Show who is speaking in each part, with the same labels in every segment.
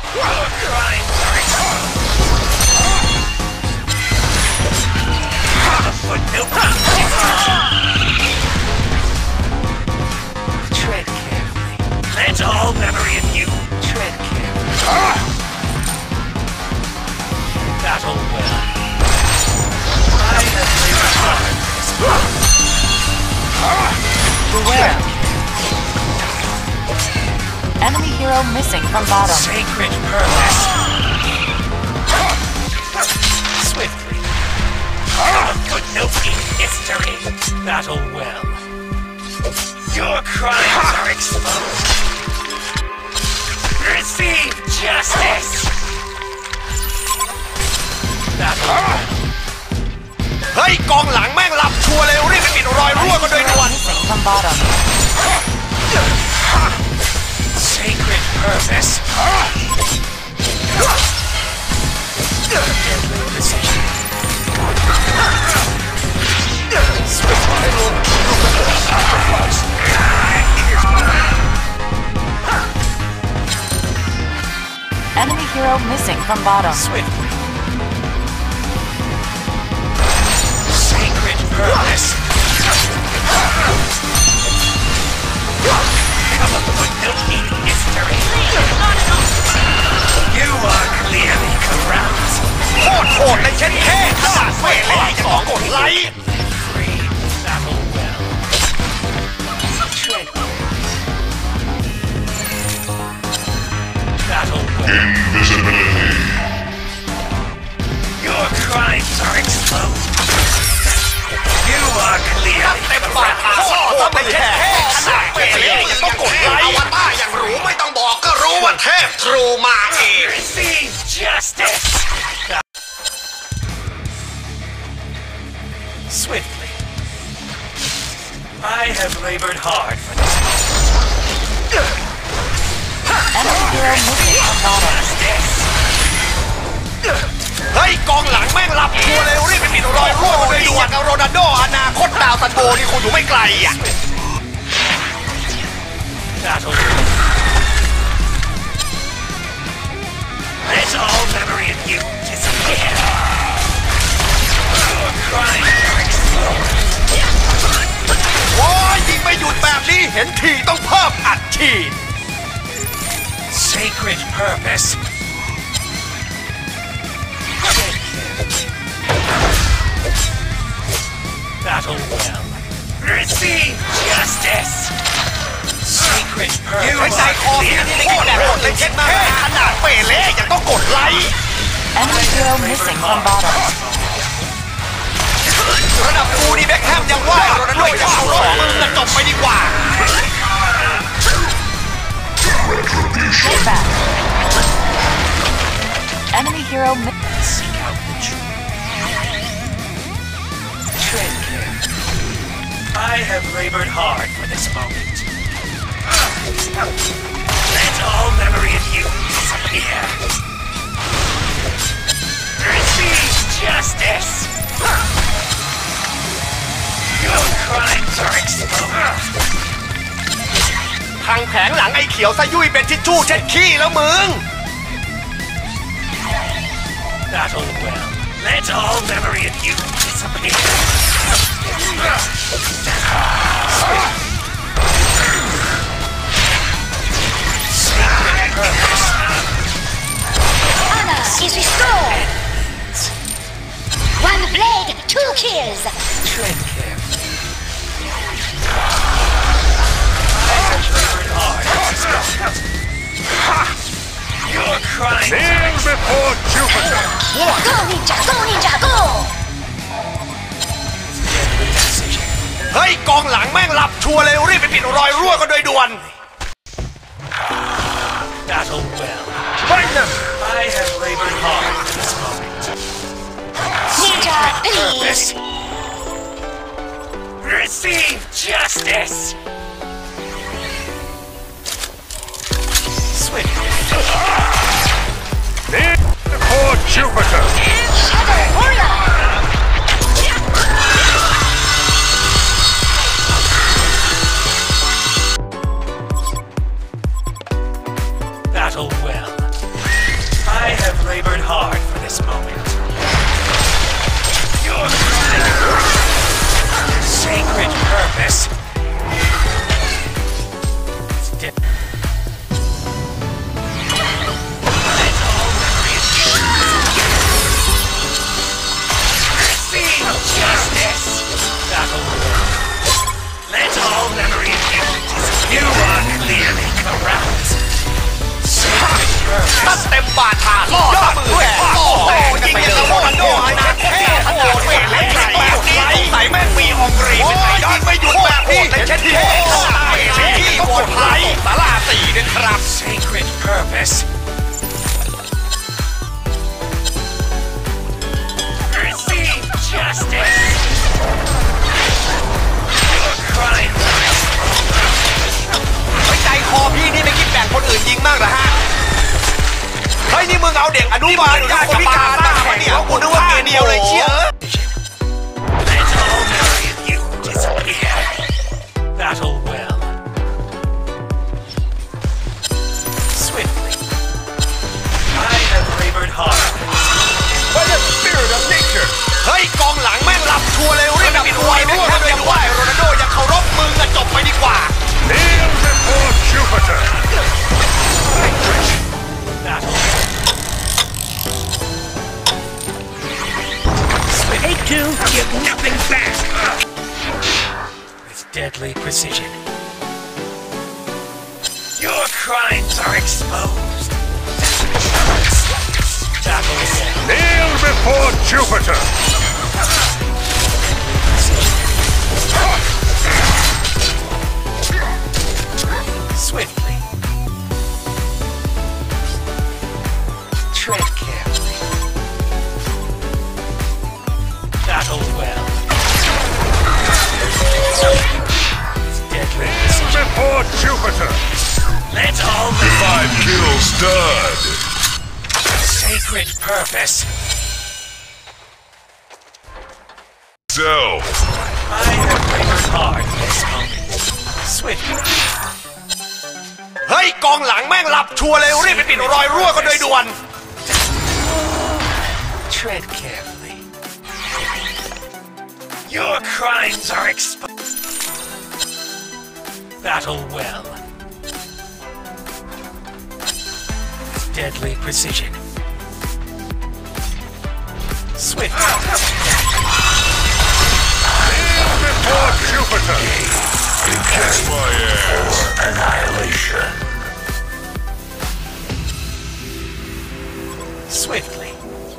Speaker 1: Your crimes are tread carefully. Let all memory of you tread carefully. Battle well. I have lived hard.
Speaker 2: Beware. Enemy hero missing from bottom.
Speaker 1: Sacred purpose. Swiftly. A footnote in history. Battle well. Your crimes are exposed. Receive justice. Battle well.
Speaker 3: เฮ้ยกองหลังแม่งหลับชัวร์เลยรีบไปปิดรอยรั่วกันโดยด่วน
Speaker 2: Missing from bottom.
Speaker 1: Sacred purpose. Deadly precision. Swift idol. Sacrifice.
Speaker 2: Enemy hero missing from bottom.
Speaker 1: Swiftly. Sacred purpose. Come a footnote in history. You are clearly corrupt.
Speaker 3: โคตรในเช่นแค่ขนาดเวทเลยจะต้องกดไลค์
Speaker 1: Free. Battle well. Tread. Battle well.
Speaker 4: Invisibility.
Speaker 1: Your crimes are exposed. You are clearly
Speaker 3: เต็มปาก
Speaker 1: corrupt.
Speaker 3: โคตรในเช่นแค่ขนาดเวทเลยจะต้องกดไลค์อวตารอย่างรู้ไม่ต้องบอกก็รู้ว่าเทพทรูมาเอง
Speaker 1: Receive justice. Swiftly. I have labored hard for this
Speaker 2: Enemy hero missing from bottom.
Speaker 1: justice.
Speaker 3: เฮ้ยกองหลังแม่งหลับชัวร์เลยรีบไปปิดรอยรั่วกันโดยด่วนโรนัลโดอนาคตดาวซันโบนี่คงอยู่ไม่ไกลอ่ะ
Speaker 1: Battle. Let all memory of you disappear. Your crimes are exposed.
Speaker 3: โอ้ยยิงไม่หยุดแบบนี้เห็นทีต้องเพิ่มอัดฉีด
Speaker 1: Sacred purpose. Battle well. Receive justice. Sacred
Speaker 3: ยืน
Speaker 1: purpose.
Speaker 3: ใจคอพี่นี่โคตรโหดเลยเช็ดแค่ขนาดเปเล่ยังต้องกดไลค์
Speaker 2: Enemy hero missing from bottom.
Speaker 3: ระดับกูนี่แบ็คแฮมยังว่าโรนัลโดจะเอารถมึงจะจบไปดีกว่า
Speaker 2: Get back. Enemy hero
Speaker 1: Seek out the truth. Tread carefully. I have labored hard for this moment. Let all memory of you disappear. Receive justice. Your crimes are exposed.
Speaker 3: ทางแผงหลังไอ้เขียวซะยุ่ยเป็นทิชชู่เช็ดขี้แล้วมึง
Speaker 1: Battle well. Let all memory of you disappear. Sacred purpose.
Speaker 5: Honor is restored. One blade, 2 kills.
Speaker 1: Tread carefully. I have labored hard for this moment. Your crimes
Speaker 4: Kneel before Jupiter.
Speaker 5: Go ninja, go ninja, go!
Speaker 1: deadly precision.
Speaker 3: เฮ้ยกองหลังแม่งหลับชัวร์เลยรีบไปปิดรอยรั่วกันโดยด่วน
Speaker 1: Battle well.
Speaker 4: Fight them.
Speaker 1: I have labored hard for this moment.
Speaker 5: Ninja, please!
Speaker 1: Purpose. Receive justice. Swiftly.
Speaker 4: Kneel before Jupiter.
Speaker 5: Shadow warrior!
Speaker 1: Battle well.
Speaker 3: ตั้งเต็มบาทาล่อตามือแหกโอ้โหยิงอย่างกับโรนัลโดนะแค่ขนาดเวทเล็กแบบนี้สงสัยแม่งมีอองรีเป็นไงยิงไม่หยุดแบบนี้ในเช่นที่ตายที่กดไหลสาราสี่ด้วยครับ
Speaker 1: Sacred purpose. Receive justice. Your crime.
Speaker 3: ใจคอพี่นี่ไม่คิดแบ่งคนอื่นยิงมากเหรอฮะเฮ้ยนี่มึงเอาเด็กอนุบาลหรือคนพิการมาแข่งแล้วกูนึกว่าเกมเดียวเลยเชี่ย
Speaker 1: Let all memory of you disappear. Battle well. Swiftly. I have labored hard.
Speaker 3: By the spirit of nature เฮ้ยกองหลังแม่งหลับชัวร์เลยรีบปิดไวไม่แค่ยังไหวโรนัลโดอย่าเคารพมึงอะจบไปดีกว่า
Speaker 4: Kneel before Jupiter.
Speaker 1: Battle. Take two, give nothing back. With deadly precision. Your crimes are exposed. Battle.
Speaker 4: Kneel before Jupiter.
Speaker 1: Swiftly. Tread carefully. Battle well. Deadly
Speaker 4: Kneel
Speaker 1: precision.
Speaker 4: before Jupiter.
Speaker 1: Let all
Speaker 4: 5 kills stud.
Speaker 1: sacred purpose.
Speaker 4: Self.
Speaker 1: I have labored hard this moment. Swiftly.
Speaker 3: เฮ้ยกองหลังแม่งหลับชัวร์เลยรีบไปปิดรอยรั่วกันโดยด่วน
Speaker 1: Tread carefully. Your crimes are exposed. Battle well. With deadly precision. Swift.
Speaker 4: Before Jupiter. Kiss my ass.
Speaker 1: Annihilation. Swiftly.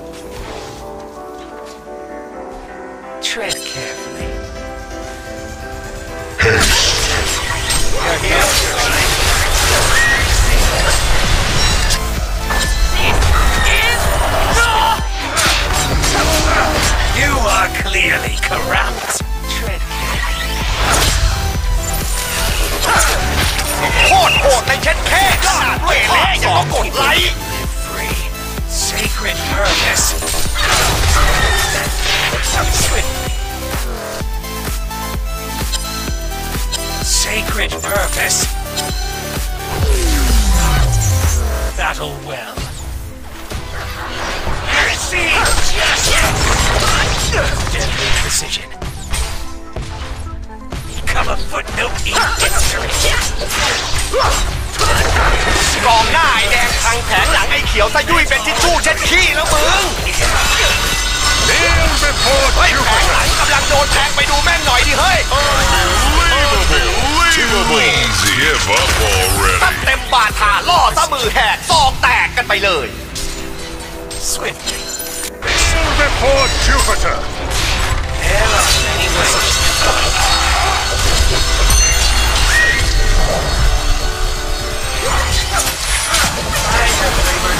Speaker 1: Tread carefully. You are clearly corrupt. Tread carefully.
Speaker 3: โคตรโหดในเช็ดแค่ขนาดเวทเล็กยังต้องกดไลค์
Speaker 1: Live free. Sacred purpose. Swiftly. Sacred purpose. Battle well. Receive justice. Deadly precision. Become a footnote in history.
Speaker 3: กองหน้าไอ้แดงทางแผงหลังไอ้เขียวซะยุ่ยเป็นทิชชู่เช็ดขี้แล้วมึง
Speaker 4: Kneel before
Speaker 3: เฮ้ยแผงหลั
Speaker 4: Jupiter.
Speaker 3: งกำลังโดนแทงไปดูแม่งหน่อยดิเฮ้ย
Speaker 4: Unbelievable. Give up
Speaker 3: ตั้ง
Speaker 4: already.
Speaker 3: เต็มบาทาล่อซะมือแหกซองแตกกันไปเลย
Speaker 1: Swiftly.
Speaker 4: Kneel before Jupiter.
Speaker 1: There are many ways. I have labored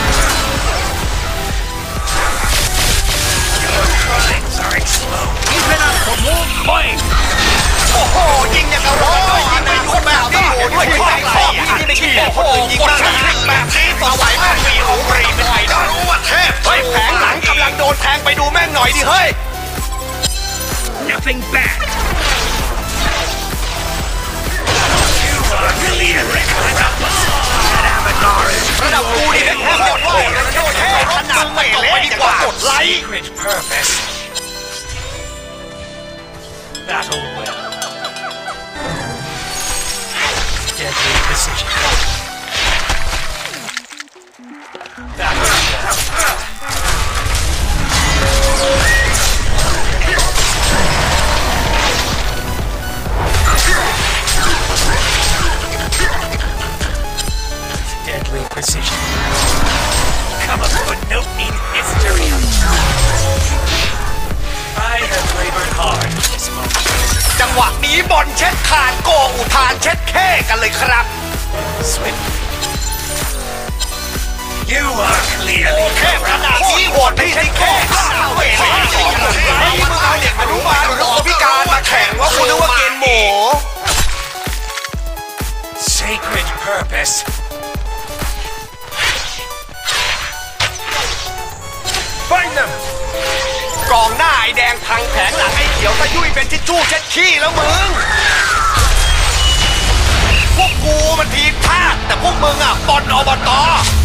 Speaker 1: hard. Your crimes are exposed. Even up for more coin.
Speaker 3: โอ้โหยิงอย่างกับโอ้ยยิงไม่หยุดแบบนี้โอ้ด้วยความใจพี่นี่ไม่คิดแค่คนอื่นยิงมากนะแบบนี้สวายแม่งมีองรีเป็นไงนะรู้ว่าเทพเฮ้ยแผงหลังกำลังโดนแทงไปดูแม่งหน่อยดิเฮ้ย
Speaker 1: Nothing back. You are clearly corrupt. That Avatar is
Speaker 3: ระดับกูนี่แค่หมดไหวแล้วโดนแค่ขนาดไม่เล็กดีกว่ากดไลค์
Speaker 1: Secret purpose. Battle well. Deadly precision. Battle well. Deadly precision. hard this moment.
Speaker 3: จังหวะนี้บอลเช็ดขาดโกอุทานเช็ดแค่กันเลยครับ
Speaker 1: Swiftly. You are clearly
Speaker 3: แค่ขนาดนี้โหดพี่ที่แค่เวลามึงเอาเด็กอนุบาลหรือคนพิการมาแข่งว่าคุณนึกว่าเกณฑ์หมู
Speaker 1: sacred purpose.
Speaker 4: Find them!
Speaker 3: กองหน้าไอ้แดงพังแผงหลังไอ้เขียวตะยุ่ยเป็นทิชชู่เช็ดขี้แล้วมึง พวกกูมันทีมชาติแต่พวกมึงอ่ะบอลอบต